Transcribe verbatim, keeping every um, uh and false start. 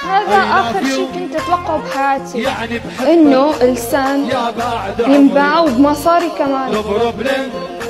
هذا آخر شيء كنت أتوقعه بحياتي، إنه اللسان ينباع وبمصاري كمان.